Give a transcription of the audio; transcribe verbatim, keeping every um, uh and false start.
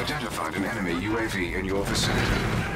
identified an enemy U A V in your vicinity.